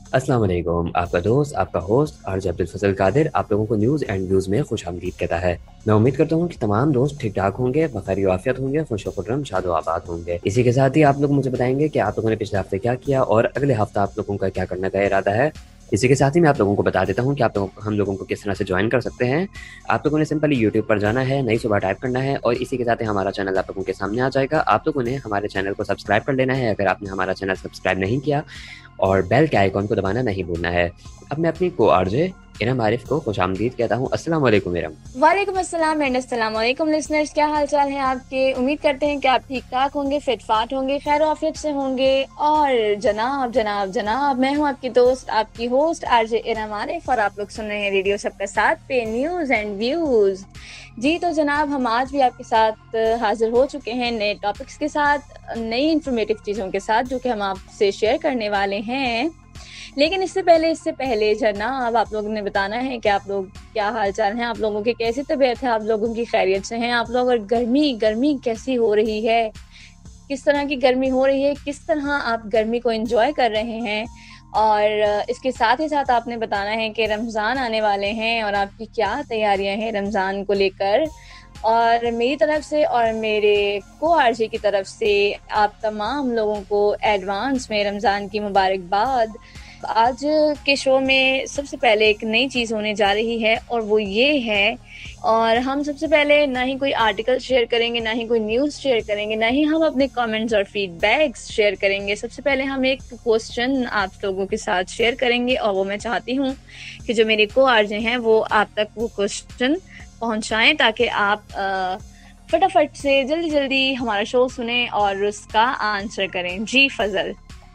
अस्सलाम वालेकुम। आपका दोस्त, आपका होस्ट आरजे अब्दुल फजल कादिर आप लोगों को न्यूज़ एंड व्यूज़ में खुश आमदीद कहता है। मैं उम्मीद करता हूँ कि तमाम दोस्त ठीक ठाक होंगे, बखैर आफियत होंगे, खुश खुर्रम शादो आबाद होंगे। इसी के साथ ही आप लोग मुझे बताएंगे कि आप लोगों ने पिछले हफ्ते क्या किया और अगले हफ्ता आप लोगों का क्या करने का इरादा है। इसी के साथ ही मैं आप लोगों को बता देता हूँ कि हम लोगों को किस तरह से ज्वाइन कर सकते हैं। आप लोगों ने सिंपली यूट्यूब पर जाना है, नई सुबह टाइप करना है और इसी के साथ ही हमारा चैनल आप लोगों के सामने आ जाएगा। आप लोगों ने हमारे चैनल को सब्सक्राइब कर लेना है अगर आपने हमारा चैनल सब्सक्राइब नहीं किया, और बेल के आइकॉन को दबाना नहीं भूलना है। अब मैं अपनी को आरजे इरम आरिफ को खुश आमदीद कहता हूँ। अस्सलाम वालेकुम इरम। वालेकुम अस्सलाम एंड अस्सलाम वालेकुम लिसनर्स, क्या हाल चाल है आपके। उम्मीद करते हैं कि आप ठीक ठाक होंगे, फिट फाट होंगे, खैर आफियत से होंगे। और जनाब जनाब जनाब, मैं हूं आपकी दोस्त, आपकी होस्ट आरजे इरम आरिफ, और आप लोग सुन रहे हैं रेडियो सबका साथ पे न्यूज़ एंड व्यूज़। जी तो जनाब, हम आज भी आपके साथ हाजिर हो चुके हैं नए टॉपिक्स के साथ, नई इंफॉर्मेटिव चीज़ों के साथ जो कि हम आपसे शेयर करने वाले हैं। लेकिन इससे पहले जनाब, आप लोगों ने बताना है कि आप लोग क्या हाल चाल हैं, आप लोगों की कैसी तबीयत है, आप लोगों की खैरियत से हैं आप लोग, और गर्मी गर्मी कैसी हो रही है, किस तरह की गर्मी हो रही है, किस तरह आप गर्मी को एंजॉय कर रहे हैं। और इसके साथ ही साथ आपने बताना है कि रमज़ान आने वाले हैं और आपकी क्या तैयारियां हैं रमज़ान को लेकर। और मेरी तरफ से और मेरे को आरजे की तरफ से आप तमाम लोगों को एडवांस में रमज़ान की मुबारकबाद। आज के शो में सबसे पहले एक नई चीज़ होने जा रही है और वो ये है, और हम सबसे पहले ना ही कोई आर्टिकल शेयर करेंगे, ना ही कोई न्यूज़ शेयर करेंगे, ना ही हम अपने कमेंट्स और फीडबैक्स शेयर करेंगे। सबसे पहले हम एक क्वेश्चन आप लोगों के साथ शेयर करेंगे, और वो मैं चाहती हूँ कि जो मेरे को आरजे हैं वो आप तक वो क्वेश्चन पहुँचाएँ, ताकि आप फटाफट से जल्दी जल्दी हमारा शो सुने और उसका आंसर करें। जी फजल।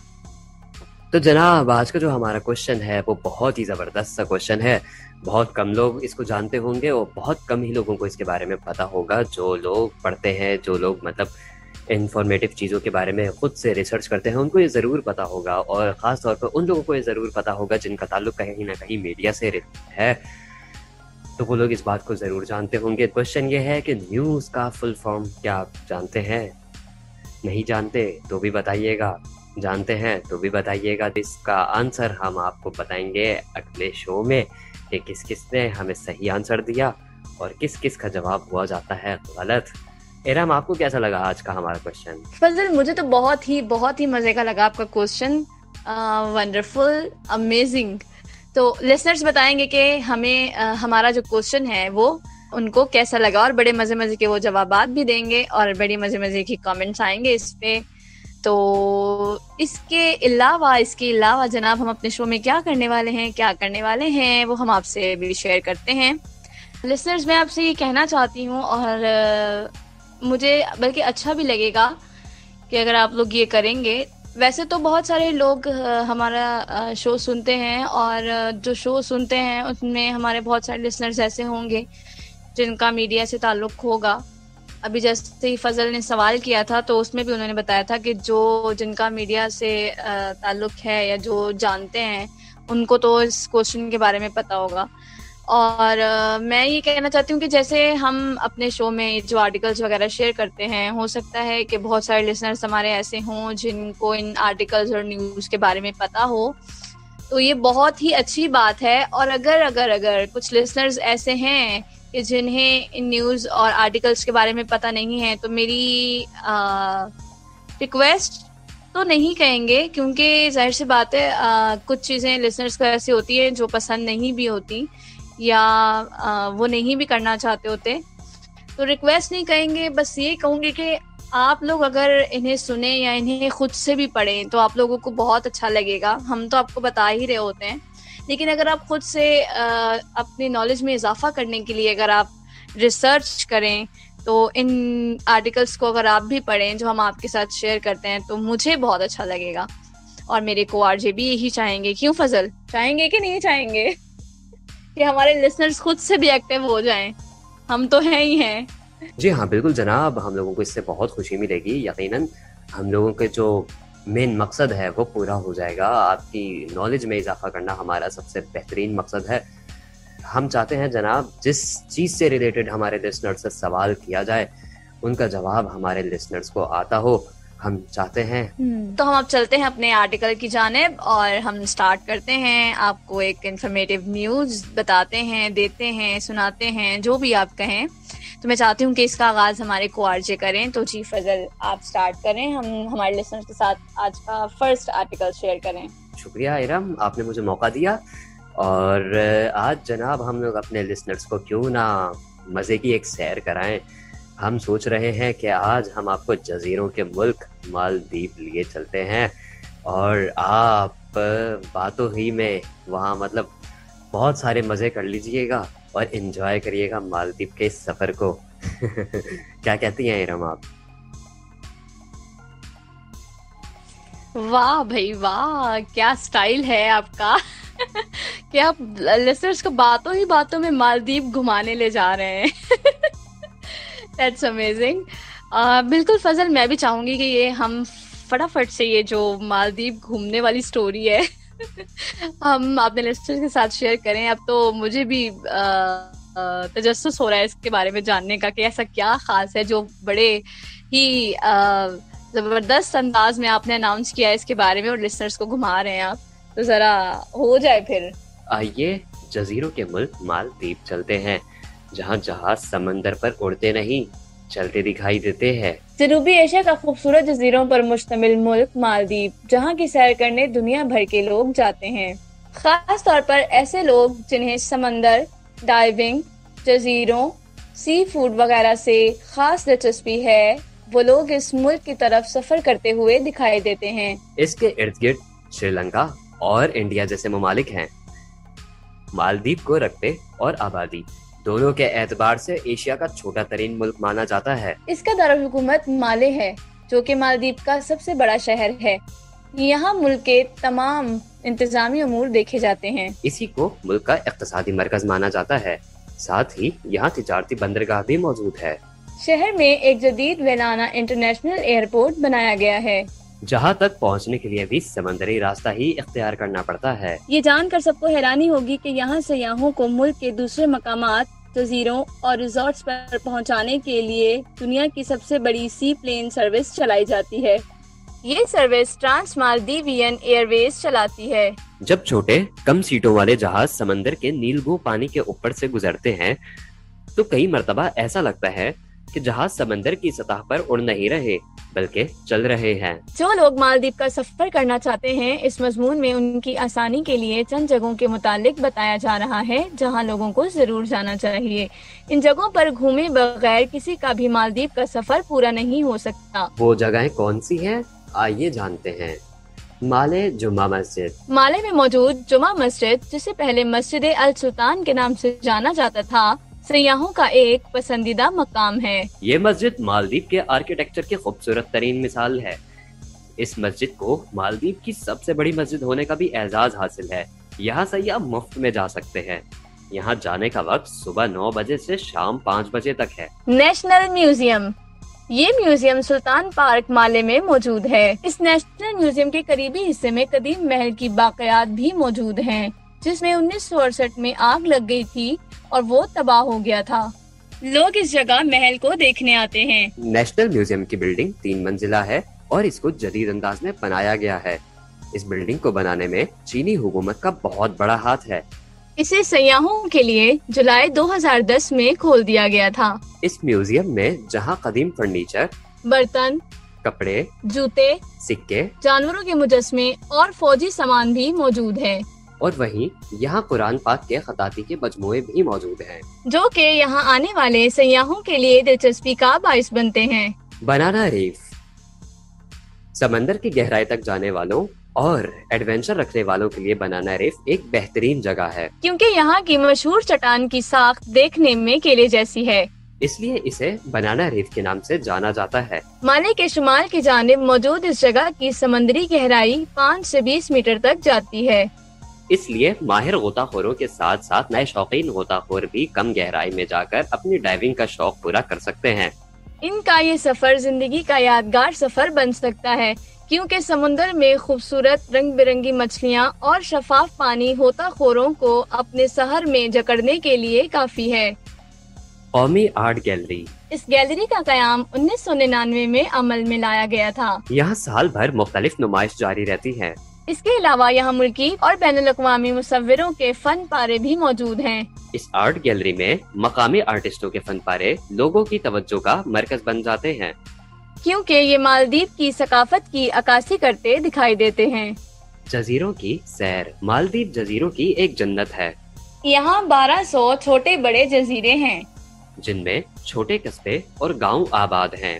तो जनाब, आज का जो हमारा क्वेश्चन है वो बहुत ही ज़बरदस्त सा क्वेश्चन है। बहुत कम लोग इसको जानते होंगे और बहुत कम ही लोगों को इसके बारे में पता होगा। जो लोग पढ़ते हैं, जो लोग मतलब इंफॉर्मेटिव चीज़ों के बारे में खुद से रिसर्च करते हैं, उनको ये ज़रूर पता होगा, और ख़ास तौर पर उन लोगों को ये ज़रूर पता होगा जिनका ताल्लुक कहीं ना कहीं मीडिया से है। तो वो लोग इस बात को ज़रूर जानते होंगे। क्वेश्चन ये है कि न्यूज़ का फुल फॉर्म क्या आप जानते हैं? नहीं जानते तो भी बताइएगा, जानते हैं तो भी बताइएगा। इसका आंसर हम आपको बताएंगे अगले शो में कि किस किस ने हमें सही आंसर दिया और किस किस का जवाब हुआ जाता है गलत। इरम, आपको कैसा लगा आज का हमारा क्वेश्चन? फजल, मुझे तो बहुत ही मजे का लगा आपका क्वेश्चन। Wonderful, amazing. तो लिसनर्स बताएंगे कि हमें हमारा जो क्वेश्चन है वो उनको कैसा लगा, और बड़े मजे मजे के वो जवाबात भी देंगे और बड़ी मजे मजे की कमेंट्स आएंगे इस पे। तो इसके अलावा जनाब, हम अपने शो में क्या करने वाले हैं वो हम आपसे भी शेयर करते हैं। लिसनर्स, मैं आपसे ये कहना चाहती हूँ, और मुझे बल्कि अच्छा भी लगेगा कि अगर आप लोग ये करेंगे। वैसे तो बहुत सारे लोग हमारा शो सुनते हैं, और जो शो सुनते हैं उसमें हमारे बहुत सारे लिसनर्स ऐसे होंगे जिनका मीडिया से ताल्लुक होगा। अभी जैसे ही फजल ने सवाल किया था तो उसमें भी उन्होंने बताया था कि जो जिनका मीडिया से ताल्लुक है या जो जानते हैं उनको तो इस क्वेश्चन के बारे में पता होगा। और मैं ये कहना चाहती हूँ कि जैसे हम अपने शो में जो आर्टिकल्स वगैरह शेयर करते हैं, हो सकता है कि बहुत सारे लिसनर्स हमारे ऐसे हों जिनको इन आर्टिकल्स और न्यूज़ के बारे में पता हो। तो ये बहुत ही अच्छी बात है। और अगर अगर अगर कुछ लिसनर्स ऐसे हैं कि जिन्हें इन न्यूज़ और आर्टिकल्स के बारे में पता नहीं है, तो मेरी रिक्वेस्ट तो नहीं कहेंगे, क्योंकि जाहिर सी बात है कुछ चीज़ें लिसनर्स को ऐसी होती है जो पसंद नहीं भी होती, या वो नहीं भी करना चाहते होते। तो रिक्वेस्ट नहीं कहेंगे, बस ये कहूँगी कि आप लोग अगर इन्हें सुने या इन्हें खुद से भी पढ़ें तो आप लोगों को बहुत अच्छा लगेगा। हम तो आपको बता ही रहे होते हैं, लेकिन अगर आप खुद से अपनी नॉलेज में इजाफा करने के लिए अगर आप रिसर्च करें, तो इन आर्टिकल्स को अगर आप भी पढ़ें जो हम आपके साथ शेयर करते हैं, तो मुझे बहुत अच्छा लगेगा। और मेरे को आरजे भी यही चाहेंगे। क्यों फजल, चाहेंगे कि नहीं चाहेंगे कि हमारे लिसनर्स खुद से भी एक्टिव हो जाएं? हम तो हैं ही हैं। जी हाँ, बिल्कुल जनाब, हम लोगों को इससे बहुत खुशी मिलेगी। यकीनन हम लोगों के जो मेन मकसद है वो पूरा हो जाएगा। आपकी नॉलेज में इजाफा करना हमारा सबसे बेहतरीन मकसद है। हम चाहते हैं जनाब, जिस चीज़ से रिलेटेड हमारे लिसनर्स से सवाल किया जाए उनका जवाब हमारे लिसनर्स को आता हो। ہم چاہتے ہیں تو ہم اب چلتے ہیں اپنے آرٹیکل کی جانب اور ہم سٹارٹ کرتے ہیں. آپ کو ایک انفارمیٹیو نیوز بتاتے ہیں, دیتے ہیں, سناتے ہیں, جو بھی آپ کہیں. تو میں چاہتی ہوں کہ اس کا آغاز ہمارے کو آر جے کریں. تو جی فضل آپ سٹارٹ کریں, ہم ہمارے لسنرز کے ساتھ آج کا فرسٹ آرٹیکل شیئر کریں. شکریہ ارم, آپ نے مجھے موقع دیا. اور آج جناب ہم لوگ اپنے لسنرز کو کیوں نہ مزے کی ایک سیر کرائیں. ہم سوچ رہے ہیں کہ آج ہم آپ کو جزیروں کے ملک مالدیپ لیے چلتے ہیں, اور آپ باتوں ہی میں وہاں مطلب بہت سارے مزے کر لیجئے گا اور انجوائے کریے گا مالدیپ کے اس سفر کو. کیا کہتی ہیں ارم آپ؟ واہ بھائی واہ, کیا سٹائل ہے آپ کا کہ آپ لسنرز کو باتوں ہی باتوں میں مالدیپ گھمانے لے جا رہے ہیں. That's amazing. بالکل فضل, میں بھی چاہوں گی کہ یہ ہم فٹافٹ سے یہ جو مالدیپ گھومنے والی سٹوری ہے ہم اپنے لسنرز کے ساتھ شیئر کریں. اب تو مجھے بھی تجسس ہو رہا ہے اس کے بارے میں جاننے کا کہ ایسا کیا خاص ہے جو بڑے ہی زبردست انداز میں آپ نے اناؤنس کیا ہے اس کے بارے میں اور لسنرز کو گھما رہے ہیں آپ. تو ذرا ہو جائے پھر. آئیے جزیروں کے ملک مالدیپ چلتے ہیں, جہاں جہاز سمندر پر اڑتے نہیں چلتے دکھائی دیتے ہیں. جنوبی ایشیا کا خوبصورت جزیروں پر مشتمل ملک مالدیپ, جہاں کی سیر کرنے دنیا بھر کے لوگ جاتے ہیں. خاص طور پر ایسے لوگ جنہیں سمندر, ڈائیونگ, جزیروں, سی فوڈ وغیرہ سے خاص دلچسپی ہے, وہ لوگ اس ملک کی طرف سفر کرتے ہوئے دکھائی دیتے ہیں. اس کے ارد گرد سری لنکا اور انڈیا جیسے ممالک ہیں. مالدیپ کو رقبے اور آبادی دونوں کے اعتبار سے ایشیا کا چھوٹا ترین ملک مانا جاتا ہے. اس کا دارالحکومت مالے ہے, جو کہ مالدیپ کا سب سے بڑا شہر ہے. یہاں ملک کے تمام انتظامی امور دیکھے جاتے ہیں. اسی کو ملک کا اقتصادی مرکز مانا جاتا ہے. ساتھ ہی یہاں تجارتی بندرگاہ بھی موجود ہے. شہر میں ایک جدید ویلانا انٹرنیشنل ایئرپورٹ بنایا گیا ہے, جہاں تک پہنچنے کے لیے بھی سمندری راستہ ہی اختیار کرنا پڑتا ہے. یہ جان کر سب کو حیرانی ہوگی کہ یہاں سیاحوں کو ملک کے دوسرے مقامات, جزیروں اور ریزورٹس پر پہنچانے کے لیے دنیا کی سب سے بڑی سی پلین سروس چلائی جاتی ہے. یہ service Trans Maldivian Airways چلاتی ہے. جب چھوٹے کم سیٹوں والے جہاز سمندر کے نیلگوں پانی کے اوپر سے گزرتے ہیں تو کئی مرتبہ ایسا لگتا ہے کہ جہاز سمندر کی سطح پر اڑ نہیں رہے بلکہ چل رہے ہیں. جو لوگ مالدیپ کا سفر کرنا چاہتے ہیں, اس مضمون میں ان کی آسانی کے لیے چند جگہوں کے متعلق بتایا جا رہا ہے جہاں لوگوں کو ضرور جانا چاہیے. ان جگہوں پر گھومے بغیر کسی کا بھی مالدیپ کا سفر پورا نہیں ہو سکتا. وہ جگہیں کون سی ہیں؟ آئیے جانتے ہیں. مالے جمعہ مسجد. مالے میں موجود جمعہ مسجد, جسے پہلے مسجد السلطان کے نام سے جانا جاتا تھا, سیاحوں کا ایک پسندیدہ مقام ہے. یہ مسجد مالدیپ کے آرکیٹیکچر کی خوبصورت ترین مثال ہے. اس مسجد کو مالدیپ کی سب سے بڑی مسجد ہونے کا بھی اعزاز حاصل ہے. یہاں سیاح مفت میں جا سکتے ہیں. یہاں جانے کا وقت صبح 9 بجے سے شام 5 بجے تک ہے. National museum. یہ میوزیم سلطان پارک مالے میں موجود ہے. اس نیشنل میوزیم کے قریبی حصے میں قدیم محل کی باقیات بھی موجود ہیں, جس میں 1968 میں آگ لگ گئی تھی اور وہ تباہ ہو گیا تھا. لوگ اس جگہ محل کو دیکھنے آتے ہیں. نیشنل میوزیم کی بلڈنگ 3 منزلہ ہے اور اس کو جدید انداز میں بنایا گیا ہے. اس بلڈنگ کو بنانے میں چینی حکومت کا بہت بڑا ہاتھ ہے. اسے سیاحوں کے لیے جولائی 2010 میں کھول دیا گیا تھا. اس میوزیم میں جہاں قدیم فرنیچر, برتن, کپڑے, جوتے, سکے, جانوروں کے مجسمے اور فوجی سامان بھی موجود ہے. اور وہیں یہاں قرآن پاک کے خطاطی کے مجموعے بھی موجود ہیں, جو کہ یہاں آنے والے سیاحوں کے لیے دلچسپی کا باعث بنتے ہیں. Banana reef. سمندر کی گہرائی تک جانے والوں اور ایڈونچر رکھنے والوں کے لیے بنانا ریف ایک بہترین جگہ ہے, کیونکہ یہاں کی مشہور چٹان کی ساخت دیکھنے میں کیلے جیسی ہے. اس لیے اسے بنانا ریف کے نام سے جانا جاتا ہے. مالے کے شمال کی جانب موجود اس جگہ کی سمندری گہرائی 5 سے 20 میٹر تک جاتی ہے. اس لیے ماہر غوطہ خوروں کے ساتھ ساتھ نئے شوقین غوطہ خور بھی کم گہرائی میں جا کر اپنی ڈائیونگ کا شوق پورا کر سکتے ہیں. ان کا یہ سفر زندگی کا یادگار سفر بن سکتا ہے, کیونکہ سمندر میں خوبصورت رنگ برنگی مچھلیاں اور شفاف پانی غوطہ خوروں کو اپنے سحر میں جکڑنے کے لیے کافی ہے. قومی آرٹ گیلری۔ اس گیلری کا قیام 1999 میں عمل میں لایا گیا تھا۔ یہاں سال بھر مختلف نمائش جاری رہتی ہیں۔ اس کے علاوہ یہاں ملکی اور بین الاقوامی مصوروں کے فن پارے بھی موجود ہیں۔ اس آرٹ گیلری میں مقامی آرٹسٹوں کے فن پارے لوگوں کی توجہ کا مرکز بن جاتے ہیں، کیونکہ یہ مالدیپ کی ثقافت کی عکاسی کرتے دکھائی دیتے ہیں۔ جزیروں کی سیر۔ مالدیپ جزیروں کی ایک جنت ہے۔ یہاں 1200 چھوٹے بڑے جزیرے ہیں، جن میں چھوٹے قصبے اور گاؤں آباد ہیں۔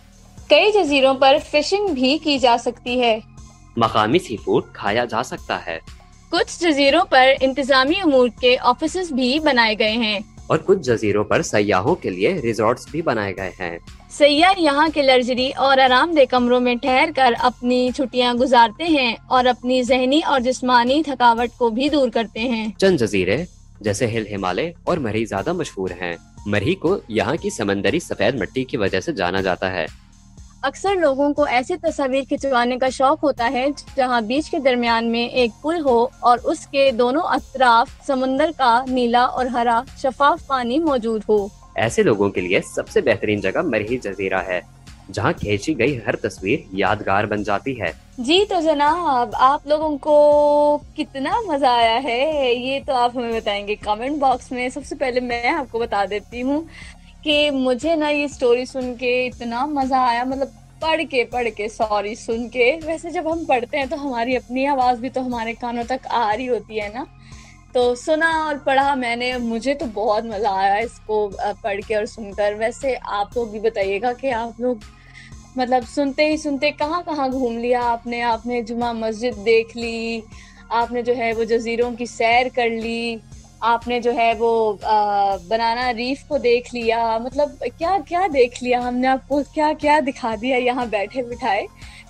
کئی جزیروں پر فشنگ بھی کی جا سکتی ہے۔ مقامی سی فوڈ کھایا جا سکتا ہے۔ کچھ جزیروں پر انتظامی امور کے آفیسز بھی بنائے گئے ہیں، اور کچھ جزیروں پر سیاحوں کے لیے ریزورٹس بھی بنائے گئے ہیں۔ سیاح یہاں کے لگژری اور آرام دہ کمروں میں ٹھہر کر اپنی چھٹیاں گزارتے ہیں اور اپنی ذہنی اور جسمانی تھکاوٹ کو بھی دور کرتے ہیں۔ چند جزیرے جیسے ہل ہمالے اور مرہی زیادہ مشہور ہیں۔ مرہی کو یہاں کی سمندری سفید مٹی کی وجہ سے جانا جاتا ہے۔ اکثر لوگوں کو ایسی تصاویر کھنچوانے کا شوق ہوتا ہے جہاں بیچ کے درمیان میں ایک پل ہو اور اس کے دونوں اطراف سمندر کا نیلا اور ہرا شفاف پانی موجود ہو۔ ایسے لوگوں کے لیے سب سے بہترین جگہ مرہی جزیرہ ہے، جہاں کھینچی گئی ہر تصویر یادگار بن جاتی ہے۔ جی تو جناب، آپ لوگوں کو کتنا مزہ آیا ہے یہ تو آپ ہمیں بتائیں گے کامنٹ باکس میں۔ سب سے پہلے میں آپ کو بتا دیتی ہوں کہ مجھے نا یہ سٹوری سن کے اتنا مزہ آیا، مطلب پڑھ کے سن کے۔ ویسے جب ہم پڑھتے ہیں تو ہماری اپنی آواز بھی تو ہمارے کانوں تک آ رہی ہوتی ہے نا، تو سنا اور پڑھا میں نے، مجھے تو بہت مزہ آیا اس کو پڑھ کے اور سن کر۔ ویسے آپ لوگ بھی بتائیے گا کہ آپ لوگ مطلب سنتے ہی سنتے کہاں کہاں گھوم لیا آپ نے جمعہ مسجد دیکھ لی، آپ نے جو ہے وہ جزیروں کی سیر کر لی، آپ نے جو ہے وہ بنانا ریف کو دیکھ لیا، مطلب کیا کیا دیکھ لیا ہم نے، آپ کو کیا کیا دکھا دیا یہاں بیٹھے بٹھائے۔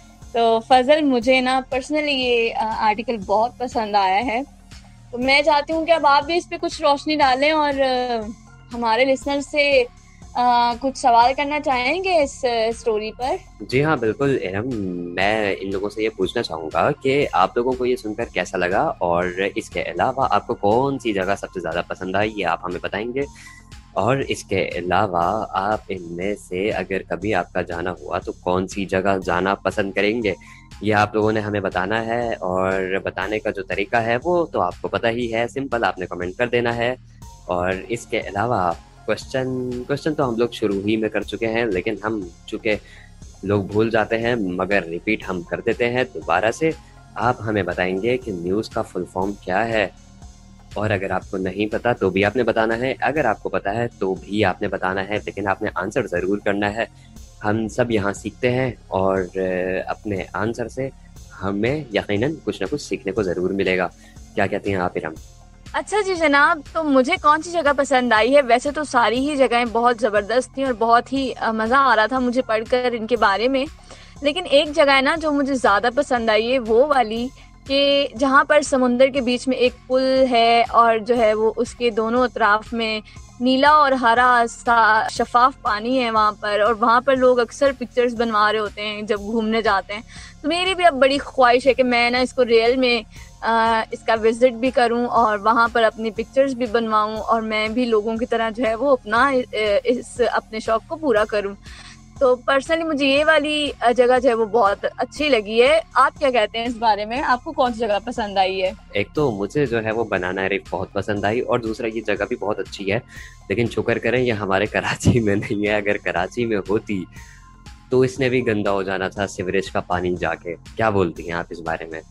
تو فضل، مجھے نا پرسنلی یہ آرٹیکل بہت پسند آیا ہے، تو میں چاہتی ہوں کہ اب آپ بھی اس پہ کچھ روشنی ڈالیں اور ہمارے لسنر سے کچھ سوال کرنا چاہیں گے اس سٹوری پر۔ جی ہاں بالکل ارم، میں ان لوگوں سے یہ پوچھنا چاہوں گا کہ آپ لوگوں کو یہ سن کر کیسا لگا، اور اس کے علاوہ آپ کو کون سی جگہ سب سے زیادہ پسند آئی یہ آپ ہمیں بتائیں گے، اور اس کے علاوہ آپ ان میں سے اگر کبھی آپ کا جانا ہوا تو کون سی جگہ جانا پسند کریں گے، یہ آپ لوگوں نے ہمیں بتانا ہے۔ اور بتانے کا جو طریقہ ہے وہ تو آپ کو پتہ ہی ہے، سمپل آپ نے کمنٹ کر دینا ہے۔ اور اس کے علاوہ کوشچن تو ہم لوگ شروع ہی میں کر چکے ہیں، لیکن ہم چونکہ لوگ بھول جاتے ہیں مگر ریپیٹ ہم کر دیتے ہیں دوبارہ سے۔ آپ ہمیں بتائیں گے کہ نیوز کا فل فارم کیا ہے، اور اگر آپ کو نہیں پتا تو بھی آپ نے بتانا ہے، اگر آپ کو پتا ہے تو بھی آپ نے بتانا ہے، لیکن آپ نے آنسر ضرور کرنا ہے۔ ہم سب یہاں سیکھتے ہیں اور اپنے آنسر سے ہمیں یقیناً کچھ نہ کچھ سیکھنے کو ضرور ملے گا۔ کیا کہتی ہیں آپ ارم؟ اچھا جی جناب، تو مجھے کون سی جگہ پسند آئی ہے؟ ویسے تو ساری ہی جگہیں بہت زبردست تھیں اور بہت ہی مزہ آ رہا تھا مجھے پڑھ کر ان کے بارے میں، لیکن ایک جگہ ہے نا جو مجھے زیادہ پسند آئی ہے، وہ والی کہ جہاں پر سمندر کے بیچ میں ایک پل ہے اور جو ہے وہ اس کے دونوں اطراف میں نیلا اور ہرا سا شفاف پانی ہے وہاں پر، اور وہاں پر لوگ اکثر پکچرز بنوا رہے ہوتے ہیں جب گھومنے جاتے ہیں۔ تو میری بھی اب بڑی خواہش ہے کہ میں نا اس کو ریئل میں اس کا وزٹ بھی کروں اور وہاں پر اپنی پکچرز بھی بنواؤں، اور میں بھی لوگوں کی طرح جو ہے وہ اپنا اس اپنے شوق کو پورا کروں۔ تو پرسنلی مجھے یہ والی جگہ جو ہے وہ بہت اچھی لگی ہے۔ آپ کیا کہتے ہیں اس بارے میں؟ آپ کو کون سی جگہ پسند آئی ہے؟ ایک تو مجھے جو ہے وہ بنانا ریف بہت پسند آئی، اور دوسرا یہ جگہ بھی بہت اچھی ہے، لیکن شکر کریں یہ ہمارے کراچی میں نہیں ہے۔ اگر کراچی میں ہوتی تو اس نے بھی گندا ہو جانا تھا سیوریج کا پانی جا کے۔ کیا بولتی ہیں آپ اس بارے میں؟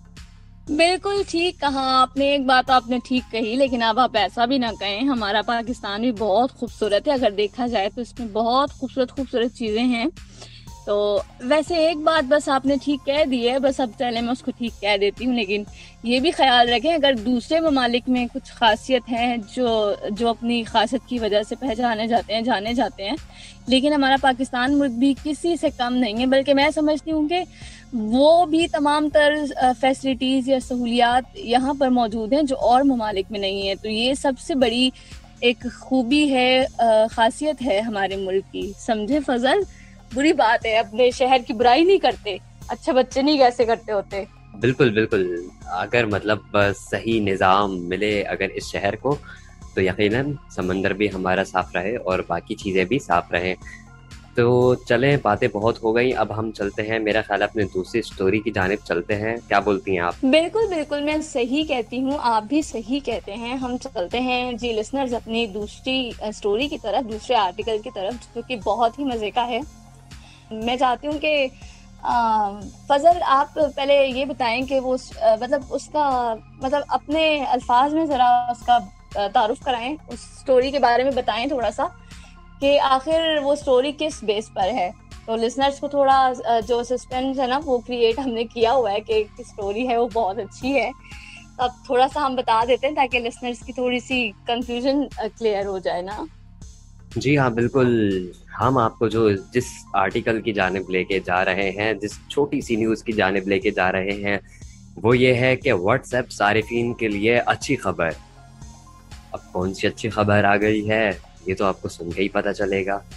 بالکل ٹھیک کہا آپ نے، ایک بات آپ نے ٹھیک کہی، لیکن اب آپ ایسا بھی نہ کہیں، ہمارا پاکستان بھی بہت خوبصورت ہے، اگر دیکھا جائے تو اس میں بہت خوبصورت چیزیں ہیں۔ تو ویسے ایک بات بس آپ نے ٹھیک کہہ دی ہے، بس اب پہلے میں اس کو ٹھیک کہہ دیتی ہوں، لیکن یہ بھی خیال رکھیں اگر دوسرے ممالک میں کچھ خاصیت ہیں جو اپنی خاصیت کی وجہ سے پہچانے جاتے ہیں، جانے جاتے ہیں، لیکن ہمارا پاکستان ملک بھی کسی سے کم نہیں ہے، بلکہ میں سمجھتی ہوں کہ وہ بھی تمام تر فیسلٹیز یا سہولیات یہاں پر موجود ہیں جو اور ممالک میں نہیں ہے۔ تو یہ سب سے بڑی ایک خوبی ہے، خاصیت ہے ہمارے ملک کی، سمجھے فضل؟ بری بات ہے، اپنے شہر کی برائی نہیں کرتے، اچھے بچے نہیں کیسے کرتے ہوتے۔ بالکل بالکل، اگر مطلب صحیح نظام ملے اگر اس شہر کو تو یقیناً سمندر بھی ہمارا صاف رہے اور باقی چیزیں بھی صاف رہیں. تو چلیں باتیں بہت ہو گئی, اب ہم چلتے ہیں میرا خیال اپنے دوسری سٹوری کی جانب چلتے ہیں. کیا بولتی ہیں آپ؟ بالکل بالکل میں صحیح کہتی ہوں, آپ بھی صحیح کہتے ہیں. ہم چلتے ہیں جی لسنرز اپنی دوسری سٹوری کی طرف, دوسرے آرٹیکل کی طرف, جو کہ بہت ہی مزے کا ہے. میں چاہتی ہوں کہ فضل آپ پہلے یہ بتائیں کہ وہ مطلب اس کا مطلب اپنے الفاظ میں ذرا اس کا تعارف کرائیں, اس سٹوری کے بارے میں بتائیں تھوڑا سا کہ آخر وہ سٹوری کس بیس پر ہے. تو لسنرز کو تھوڑا جو سسپینس ہے نا وہ کریٹ ہم نے کیا ہوا ہے کہ سٹوری ہے وہ بہت اچھی ہے. اب تھوڑا سا ہم بتا دیتے ہیں تاکہ لسنرز کی تھوڑی سی کنفیوژن کلیئر ہو جائے نا. جی ہاں بالکل, ہم آپ کو جو جس آرٹیکل کی جانب لے کے جا رہے ہیں, جس چھوٹی سی نیوز کی جانب لے کے جا رہے ہیں, وہ یہ ہے کہ واٹس ایپ صارفین کے لیے اچھی خبر. اب کون سی اچھی خبر آ گئی ہے یہ تو آپ کو سن کے ہی پتہ چلے گا,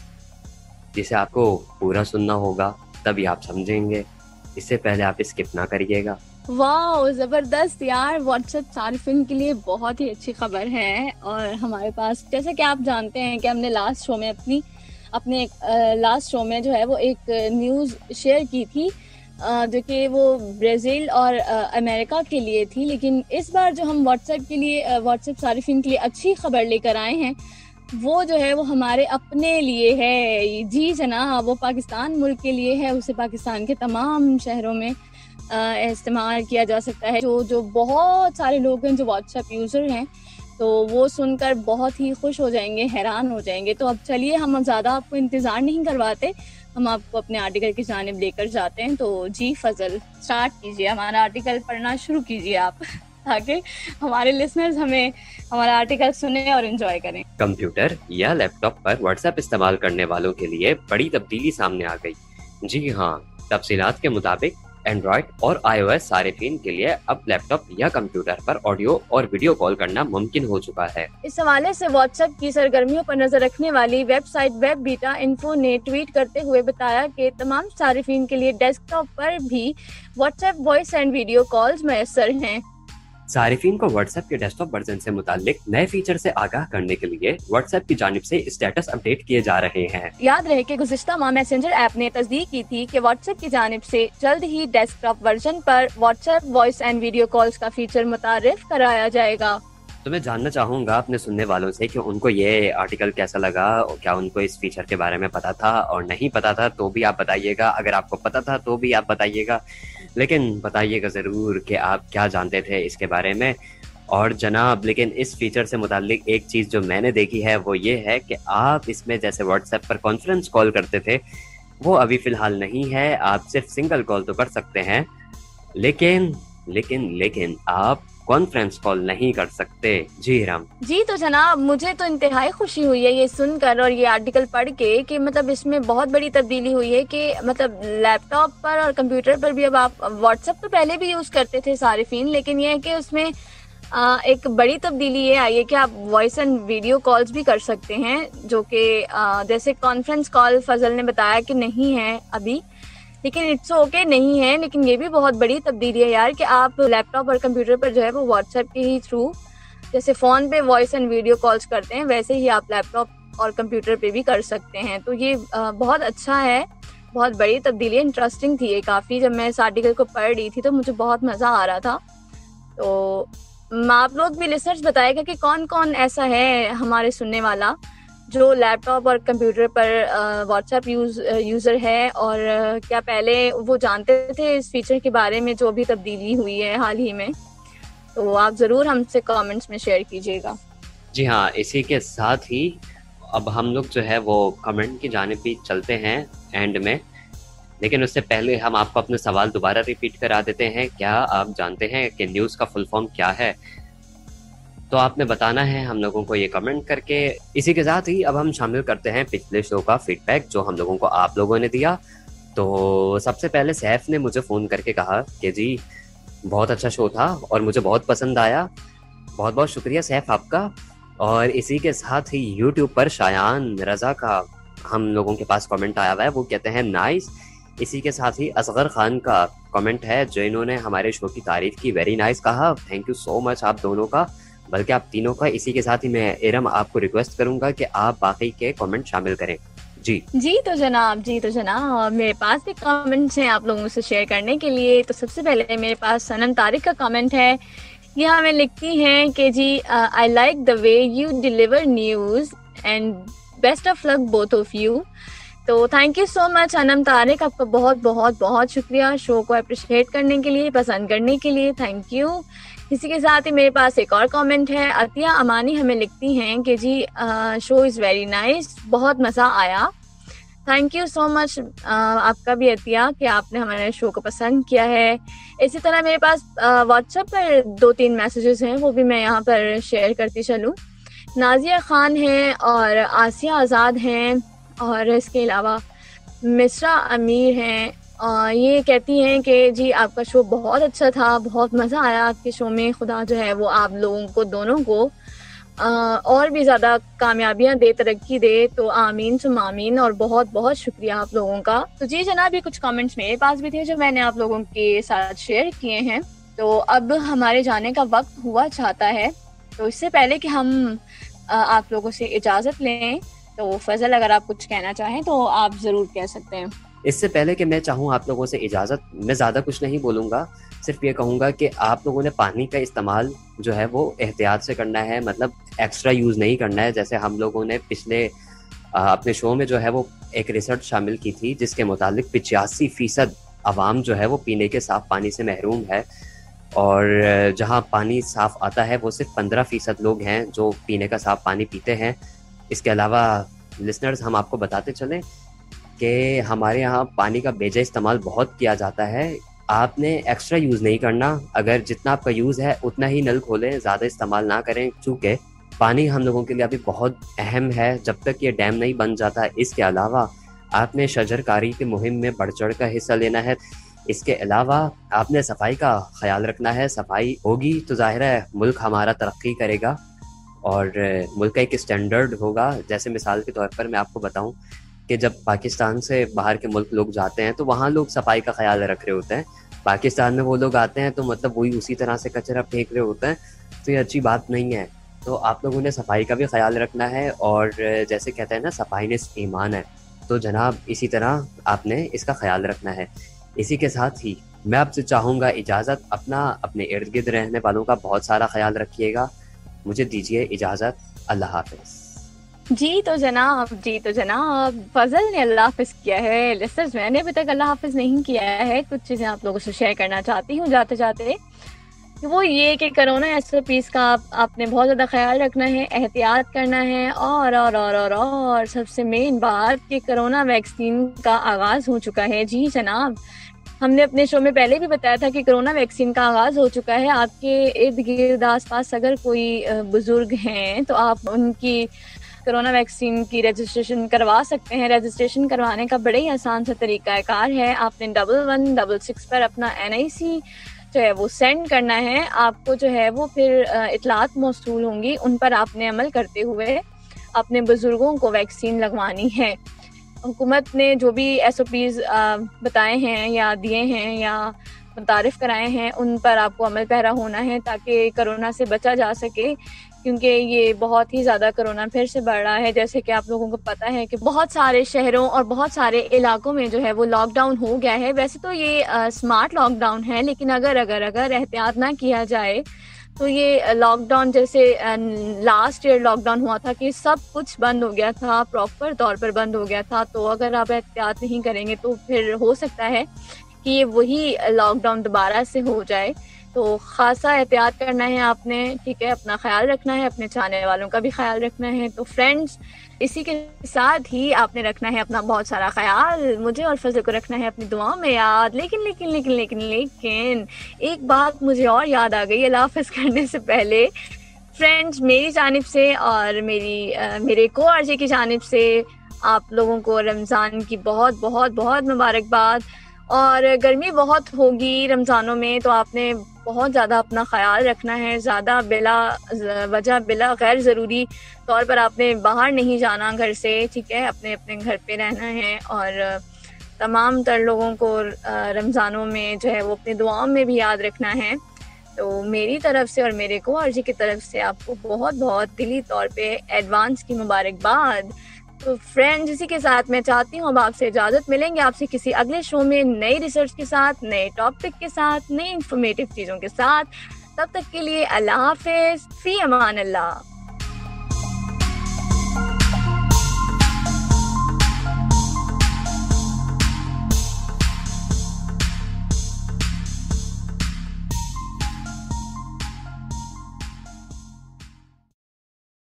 جسے آپ کو پورا سننا ہوگا تبھی آپ سمجھیں گے, اس سے پہلے آپ اسکپ نہ کریے گا. واو زبردست یار, واٹس ایپ صارفین کے لیے بہت ہی اچھی خبر ہے. اور ہمارے پاس جیسا کہ آپ جانتے ہیں کہ ہم نے لاسٹ شو میں اپنے لاسٹ شو میں جو ہے وہ ایک نیوز شیئر کی تھی جو کہ وہ برازیل اور امریکہ کے لیے تھی, لیکن اس بار جو ہم واٹس ایپ صارفین کے لیے اچھی خبر لے کر آئے ہیں وہ جو ہے وہ ہمارے اپنے لیے ہے. جی جناب, وہ پاکستان ملک کے لیے ہے, اسے پاکستان کے تمام شہروں میں استعمال کیا جا سکتا ہے. جو بہت سارے لوگ ہیں جو واٹس ایپ یوزر ہیں تو وہ سن کر بہت ہی خوش ہو جائیں گے, حیران ہو جائیں گے. تو اب چلیے ہم زیادہ آپ کو انتظار نہیں کرواتے, ہم آپ کو اپنے آرٹیکل کی جانب لے کر جاتے ہیں. تو جی فضل سٹارٹ کیجیے, ہمارا آرٹیکل پڑھنا شروع کیجیے آپ, تاکہ ہمارے لسنرز ہمیں ہمارا آرٹیکل سنیں اور انجوائے کریں. کمپیوٹر یا لیپ ٹاپ پر واٹس ایپ استعمال کرنے والوں کے لیے بڑی تبدیلی سامنے آ گئی. جی ہاں, تفصیلات کے مطابق اینڈرائڈ اور آئی او ایس صارفین کے لیے اب لیپ ٹاپ یا کمپیوٹر پر آڈیو اور ویڈیو کال کرنا ممکن ہو چکا ہے. اس حوالے سے واٹس ایپ کی سرگرمیوں پر نظر رکھنے والی website web beta info نے ٹویٹ کرتے ہوئے بتایا کہ تمام صارفین کے لیے ڈیسک ٹاپ پر بھی WhatsApp voice and video calls میسر ہیں. صارفین کو واٹس ایپ کے ڈیسک ٹاپ ورژن سے متعلق نئے فیچر سے آگاہ کرنے کے لیے واٹس ایپ کی جانب سے اسٹیٹس اپڈیٹ کیے جا رہے ہیں. یاد رہے کہ گزشتہ ماہ میسنجر ایپ نے تصدیق کی تھی کہ واٹس ایپ کی جانب سے جلد ہی ڈیسک ٹاپ ورژن پر WhatsApp voice and video calls کا فیچر متعارف کرایا جائے گا. تو میں جاننا چاہوں گا اپنے سننے والوں سے کہ ان کو یہ آرٹیکل کیسا لگا, اور کیا ان کو اس فیچر کے بارے میں پتا تھا, اور نہیں پتا تھا تو بھی آپ بتائیے گا. اگر آپ کو پتا تھا تو بھی آپ بتائیے گا, لیکن بتائیے گا ضرور کہ آپ کیا جانتے تھے اس کے بارے میں. اور جناب لیکن اس فیچر سے متعلق ایک چیز جو میں نے دیکھی ہے وہ یہ ہے کہ آپ اس میں جیسے واٹس ایپ پر کانفرنس کال کرتے تھے وہ ابھی فی الحال نہیں ہے. آپ صرف سنگل کال تو کر سکتے ہیں, لیکن آپ کانفرنس کال نہیں کر سکتے. جی رام جی تو جناب مجھے تو انتہائی خوشی ہوئی ہے یہ سن کر اور یہ آرٹیکل پڑھ کے کہ مطلب اس میں بہت بڑی تبدیلی ہوئی ہے کہ مطلب لیپ ٹاپ پر اور کمپیوٹر پر بھی اب آپ واٹس ایپ تو پہلے بھی یوز کرتے تھے صارفین, لیکن یہ ہے کہ اس میں ایک بڑی تبدیلی یہ آئی ہے کہ آپ وائس اینڈ ویڈیو کالز بھی کر سکتے ہیں, جو کہ جیسے کانفرنس کال فضل نے بتایا کہ نہیں ہے ابھی, لیکن اٹس اوکے نہیں ہے, لیکن یہ بھی بہت بڑی تبدیلی ہے یار کہ آپ لیپ ٹاپ اور کمپیوٹر پر جو ہے وہ واٹس ایپ کے ہی تھرو جیسے فون پہ وائس اینڈ ویڈیو کالز کرتے ہیں ویسے ہی آپ لیپ ٹاپ اور کمپیوٹر پہ بھی کر سکتے ہیں. تو یہ بہت اچھا ہے, بہت بڑی تبدیلی, انٹرسٹنگ تھی یہ کافی. جب میں اس آرٹیکل کو پڑھ رہی تھی تو مجھے بہت مزہ آ رہا تھا. تو آپ لوگ بھی لسنرز بتائے گا کہ کون کون ایسا ہے ہمارے سننے والا جو لیپ ٹاپ اور کمپیوٹر پر واٹس ایپ یوزر ہے, اور کیا پہلے وہ جانتے تھے اس فیچر کے بارے میں جو بھی تبدیلی ہوئی ہے حال ہی میں. تو آپ ضرور ہم سے کامنٹس میں شیئر کیجیے گا. جی ہاں, اسی کے ساتھ ہی اب ہم لوگ جو ہے وہ کمنٹ کی جانب بھی چلتے ہیں اینڈ میں, لیکن اس سے پہلے ہم آپ کو اپنے سوال دوبارہ ریپیٹ کرا دیتے ہیں. کیا آپ جانتے ہیں کہ نیوز کا فل فارم کیا ہے؟ تو آپ نے بتانا ہے ہم لوگوں کو یہ کمنٹ کر کے. اسی کے ساتھ ہی اب ہم شامل کرتے ہیں پچھلے شو کا فیڈ بیک جو ہم لوگوں کو آپ لوگوں نے دیا. تو سب سے پہلے سیف نے مجھے فون کر کے کہا کہ جی بہت اچھا شو تھا اور مجھے بہت پسند آیا. بہت بہت شکریہ سیف آپ کا. اور اسی کے ساتھ ہی یوٹیوب پر شایان رضا کا ہم لوگوں کے پاس کمنٹ آیا ہوا ہے, وہ کہتے ہیں نائس. اسی کے ساتھ ہی اصغر خان کا کمنٹ ہے جو انہوں نے ہمارے شو کی تعریف کی, ویری نائس کہا. تھینک یو سو مچ آپ دونوں کا. بلکہ آپ تینوں کا. اسی کے ساتھ ہی میں ارم آپ کو ریکویسٹ کروں گا کہ آپ باقی کے کامنٹ شامل کریں. جی تو جناب میرے پاس بھی کامنٹس ہیں آپ لوگوں سے شیئر کرنے کے لیے. تو سب سے پہلے میرے پاس صنم طارق کا کامنٹ ہے. یہ ہمیں لکھتی ہیں کہ جی I like the way you deliver news and best of luck both of you. تو thank you so much Sanam Tariq, آپ کا بہت بہت بہت شکریہ شو کو اپریشیٹ کرنے کے لیے, پسند کرنے کے لیے, تھینک یو. اسی کے ساتھ ہی میرے پاس ایک اور کامنٹ ہے. عطیہ امانی ہمیں لکھتی ہیں کہ جی شو از ویری نائس, بہت مزہ آیا. تھینک یو سو مچ آپ کا بھی عطیہ کہ آپ نے ہمارے شو کو پسند کیا ہے. اسی طرح میرے پاس واٹس ایپ پر 2-3 میسیجز ہیں, وہ بھی میں یہاں پر شیئر کرتی چلوں. نازیہ خان ہیں اور آسیہ آزاد ہیں, اور اس کے علاوہ مصرا امیر ہیں. یہ کہتی ہیں کہ جی آپ کا شو بہت اچھا تھا, بہت مزہ آیا آپ کے شو میں. خدا جو ہے وہ آپ لوگوں کو دونوں کو اور بھی زیادہ کامیابیاں دے, ترقی دے. تو آمین ثم آمین, اور بہت بہت شکریہ آپ لوگوں کا. تو جی جناب, یہ کچھ کامنٹس میرے پاس بھی تھے جو میں نے آپ لوگوں کے ساتھ شیئر کیے ہیں. تو اب ہمارے جانے کا وقت ہوا چاہتا ہے. تو اس سے پہلے کہ ہم آپ لوگوں سے اجازت لیں, تو فضل اگر آپ کچھ کہنا چاہیں تو آپ ضرور کہہ سکتے ہیں. اس سے پہلے کہ میں چاہوں آپ لوگوں سے اجازت, میں زیادہ کچھ نہیں بولوں گا. صرف یہ کہوں گا کہ آپ لوگوں نے پانی کا استعمال جو ہے وہ احتیاط سے کرنا ہے, مطلب ایکسٹرا یوز نہیں کرنا ہے. جیسے ہم لوگوں نے پچھلے اپنے شو میں جو ہے وہ ایک ریسرچ شامل کی تھی جس کے مطابق 85% عوام جو ہے وہ پینے کے صاف پانی سے محروم ہے, اور جہاں پانی صاف آتا ہے وہ صرف 15% لوگ ہیں جو پینے کا صاف پانی پیتے ہیں. اس کے علاوہ لسنرز, ہم آپ کو بتاتے چلیں کہ ہمارے یہاں پانی کا بے جا استعمال بہت کیا جاتا ہے. آپ نے ایکسٹرا یوز نہیں کرنا, اگر جتنا آپ کا یوز ہے اتنا ہی نل کھولیں, زیادہ استعمال نہ کریں, چونکہ پانی ہم لوگوں کے لیے ابھی بہت اہم ہے جب تک یہ ڈیم نہیں بن جاتا. اس کے علاوہ آپ نے شجر کاری کی مہم میں بڑھ چڑھ کر حصہ لینا ہے. اس کے علاوہ آپ نے صفائی کا خیال رکھنا ہے. صفائی ہوگی تو ظاہر ہے ملک ہمارا ترقی کرے گا اور ملک کا ایک اسٹینڈرڈ ہوگا. جیسے مثال کے طور پر میں آپ کو بتاؤں کہ جب پاکستان سے باہر کے ملک لوگ جاتے ہیں تو وہاں لوگ صفائی کا خیال رکھ رہے ہوتے ہیں. پاکستان میں وہ لوگ آتے ہیں تو مطلب وہی اسی طرح سے کچرا پھینک رہے ہوتے ہیں, تو یہ اچھی بات نہیں ہے. تو آپ لوگوں نے صفائی کا بھی خیال رکھنا ہے, اور جیسے کہتے ہیں نا صفائی نصف ایمان ہے, تو جناب اسی طرح آپ نے اس کا خیال رکھنا ہے. اسی کے ساتھ ہی میں آپ سے چاہوں گا اجازت, اپنے ارد گرد رہنے والوں کا بہت سارا خیال رکھیے گا. مجھے دیجیے اجازت, اللہ حافظ. جی تو جناب فضل نے اللہ حافظ کیا ہے. لسنرز, میں نے ابھی تک اللہ حافظ نہیں کیا ہے. کچھ چیزیں آپ لوگوں سے شیئر کرنا چاہتی ہوں جاتے جاتے. وہ یہ کہ کرونا SOPs کا آپ نے بہت زیادہ خیال رکھنا ہے, احتیاط کرنا ہے, اور سب سے مین بات کہ کرونا ویکسین کا آغاز ہو چکا ہے. جی جناب, ہم نے اپنے شو میں پہلے بھی بتایا تھا کہ کرونا ویکسین کا آغاز ہو چکا ہے. آپ کے ارد گرد آس پاس اگر کوئی بزرگ ہیں تو آپ ان کی کرونا ویکسین کی رجسٹریشن کروا سکتے ہیں. رجسٹریشن کروانے کا بڑے ہی آسان سا طریقہ کار ہے. آپ نے 1166 پر اپنا NIC جو ہے وہ سینڈ کرنا ہے. آپ کو جو ہے وہ پھر اطلاعات موصول ہوں گی, ان پر آپ نے عمل کرتے ہوئے اپنے بزرگوں کو ویکسین لگوانی ہے. حکومت نے جو بھی SOPs بتائے ہیں یا دیے ہیں یا متعارف کرائے ہیں, ان پر آپ کو عمل پیرا ہونا ہے تاکہ کرونا سے بچا جا سکے, کیونکہ یہ بہت ہی زیادہ کرونا پھر سے بڑھ رہا ہے. جیسے کہ آپ لوگوں کو پتہ ہے کہ بہت سارے شہروں اور بہت سارے علاقوں میں جو ہے وہ لاک ڈاؤن ہو گیا ہے. ویسے تو یہ اسمارٹ لاک ڈاؤن ہے, لیکن اگر احتیاط نہ کیا جائے تو یہ لاک ڈاؤن جیسے لاسٹ ایئر لاک ڈاؤن ہوا تھا کہ سب کچھ بند ہو گیا تھا, پراپر طور پر بند ہو گیا تھا. تو اگر آپ احتیاط نہیں کریں گے تو پھر ہو سکتا ہے کہ یہ وہی لاک ڈاؤن دوبارہ سے ہو جائے. تو خاصا احتیاط کرنا ہے آپ نے, ٹھیک ہے, اپنا خیال رکھنا ہے, اپنے چاہنے والوں کا بھی خیال رکھنا ہے. تو فرینڈز, اسی کے ساتھ ہی آپ نے رکھنا ہے اپنا بہت سارا خیال, مجھے اور فضل کو رکھنا ہے اپنی دعاؤں میں یاد. لیکن لیکن لیکن لیکن لیکن ایک بات مجھے اور یاد آ گئی اللہ حافظ کرنے سے پہلے. فرینڈز, میری جانب سے اور میرے کو RJ کی جانب سے آپ لوگوں کو رمضان کی بہت بہت بہت مبارکباد. اور گرمی بہت ہوگی رمضانوں میں, تو آپ نے بہت زیادہ اپنا خیال رکھنا ہے. زیادہ بلا وجہ, بلا غیر ضروری طور پر آپ نے باہر نہیں جانا گھر سے, ٹھیک ہے, اپنے گھر پہ رہنا ہے. اور تمام تر لوگوں کو رمضانوں میں جو ہے وہ اپنی دعاؤں میں بھی یاد رکھنا ہے. تو میری طرف سے اور میرے کو آرجی کی طرف سے آپ کو بہت بہت دلی طور پہ ایڈوانس کی مبارکباد. تو فرینڈ اسی کے ساتھ میں چاہتی ہوں اب آپ سے اجازت. ملیں گے آپ سے کسی اگلے شو میں نئی ریسرچ کے ساتھ, نئے ٹاپک کے ساتھ, نئی انفارمیٹیو چیزوں کے ساتھ. تب تک کے لیے اللہ حافظ, فی امان اللہ.